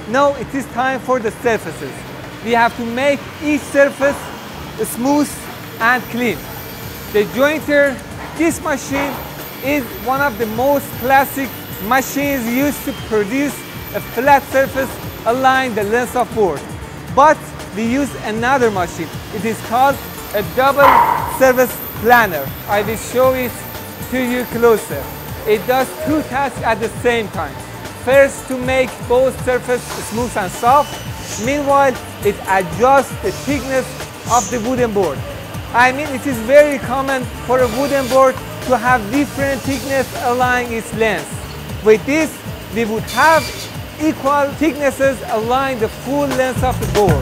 Now it is time for the surfaces. We have to make each surface smooth and clean. The jointer, this machine is one of the most classic machines used to produce a flat surface along the length of board. But we use another machine. It is called a double surface planer. I will show it to you closer. It does two tasks at the same time. First, to make both surfaces smooth and soft. Meanwhile, it adjusts the thickness of the wooden board. I mean, it is very common for a wooden board to have different thickness along its length. With this, we would have equal thicknesses along the full length of the board.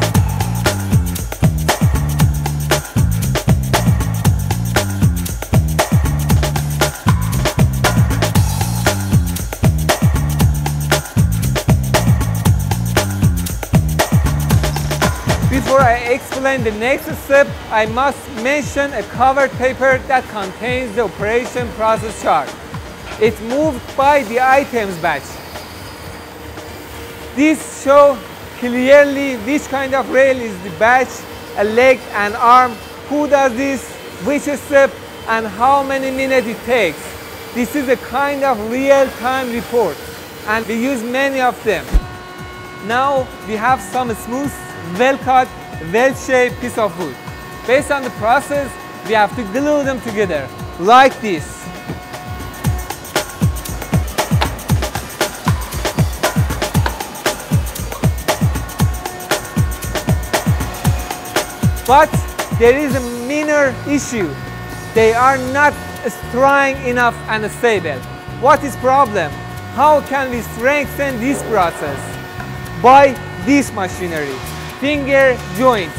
Before I explain the next step, I must mention a covered paper that contains the operation process chart. It's moved by the items batch. This shows clearly which kind of rail is the batch, a leg, an arm, who does this, which step, and how many minutes it takes. This is a kind of real-time report, and we use many of them. Now we have some smooth, well-cut, well-shaped piece of wood. Based on the process, we have to glue them together, like this. But there is a minor issue. They are not strong enough and stable. What is the problem? How can we strengthen this process? By this machinery, finger joints.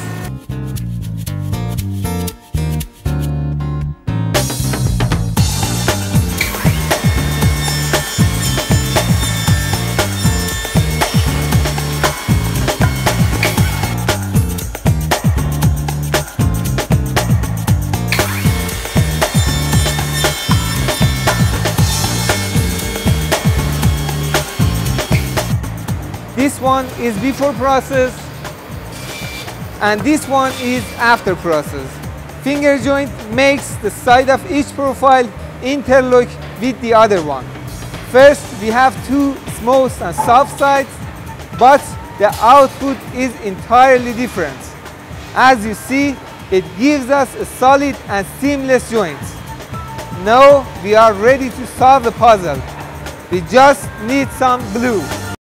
This one is before process and this one is after process. Finger joint makes the side of each profile interlock with the other one. First, we have two smooth and soft sides, but the output is entirely different. As you see, it gives us a solid and seamless joint. Now we are ready to solve the puzzle. We just need some glue.